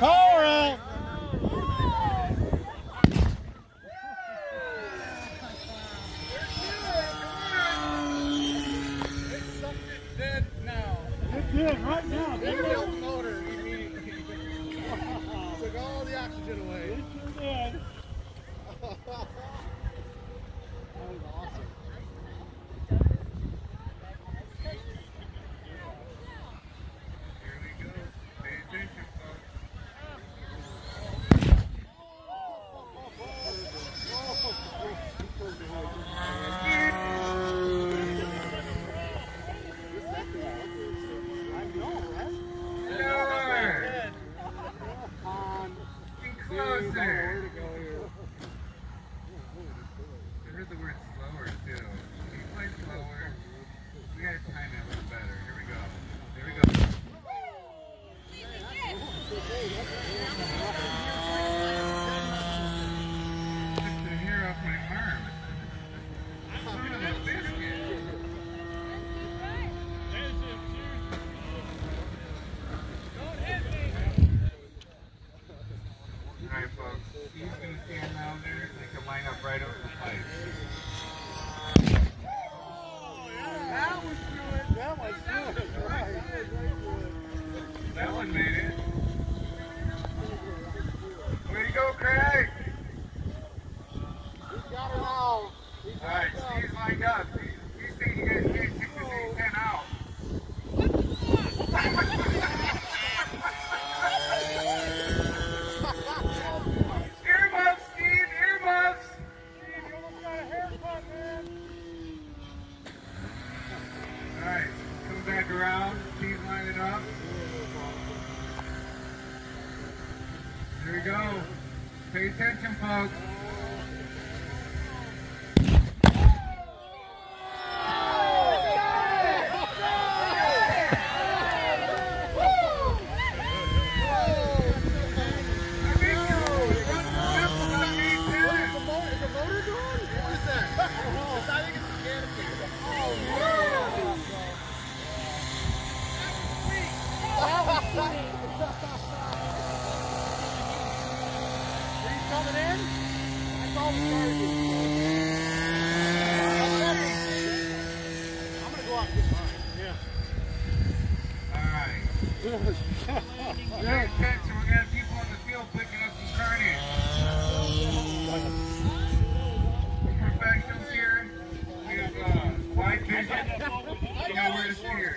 Power out. Dead now. It did right now. It killed the motor immediately. Took all the oxygen away. It sure did. That was awesome. Here we go. Pay attention, folks. Closer. I heard the word slower too. Can you play slower? We gotta time it a little better. Here we go. Here we go. Took the hair off my arm. Son of a biscuit. Alright folks, he's going to stand down there and they can line up right over the pipe. That was good. That was good. Right. That one made it. Way to go, Craig! He's got it now. Alright, Steve's lined up. He's thinking you guys can't take this A10 out. Earmuffs, Steve! Earmuffs! Steve, you almost got a haircut, man. Alright, come back around. Steve's lining up. There we go. Pay attention, folks. Coming in? That's all we started. I'm gonna go out and get mine. Yeah. Alright. Pay attention, we're gonna have people in the field picking up some carnage. Professionals here. We have wide vision. You know where to steer.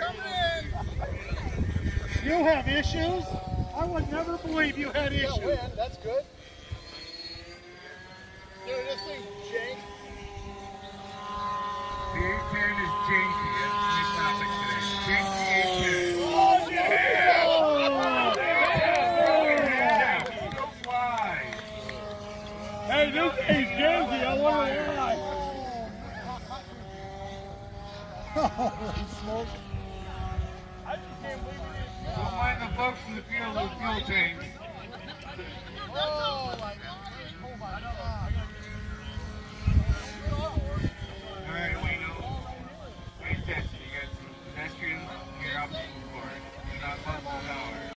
You have issues? I would never believe you had issues. Win. That's good. Dude, this thing jank. The A10 is janky. That's the topic today. Janky A10. Oh, yeah! So wide. Hey, this ain't janky. I wonder why. Holy smoke. I just can't believe it is. Don't mind the folks in the field with fuel tanks. Oh my God.